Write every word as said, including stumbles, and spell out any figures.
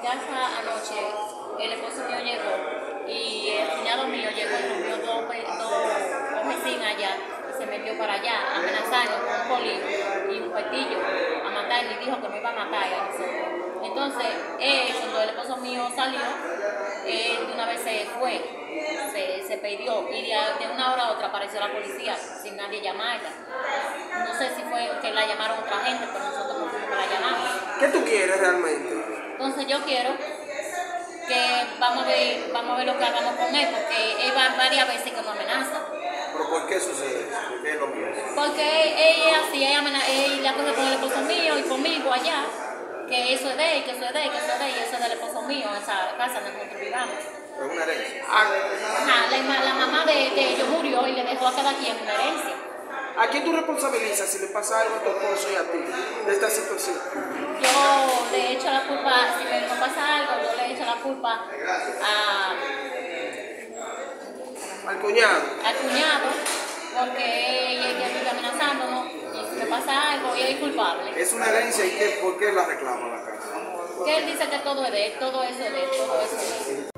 casa anoche el esposo mío llegó y el cuñado mío llegó y rompió dos, dos oficinas allá y se metió para allá amenazando con un colín y un petillo a matar y dijo que me iba a matar a nosotros. Entonces, él, cuando el esposo mío salió, él de una vez se fue, se, se perdió y de, de una hora a otra apareció la policía sin nadie llamarla. No sé si fue que la llamaron otra gente, pero nosotros no fuimos que la llamamos. ¿Qué tú quieres realmente? Entonces yo quiero que vamos a ver, vamos a ver lo que hagamos con él, porque él va varias veces que nos amenaza. ¿Pero por qué sucede eso? ¿Por qué es lo mismo? Porque él es así, ella, amenaza, él la coge con el esposo mío y conmigo allá, que eso es de él, que eso es de él, que eso es de él, y eso es del esposo mío, esa casa donde nosotros vivamos. Es una herencia. Ajá, la, la mamá de, de ellos murió y le dejó a cada quien una herencia. ¿A quién tú responsabilizas si le pasa algo a tu esposo y a ti de esta situación? Yo le echo la culpa, si me pasa algo, yo le echo la culpa a, ¿Al cuñado? al cuñado, porque ella, ella vive amenazándonos y si me pasa algo, ella es culpable. Es una herencia y qué, ¿por qué la reclama la casa? Que él dice que todo es de él, todo eso es de él, todo eso es de él.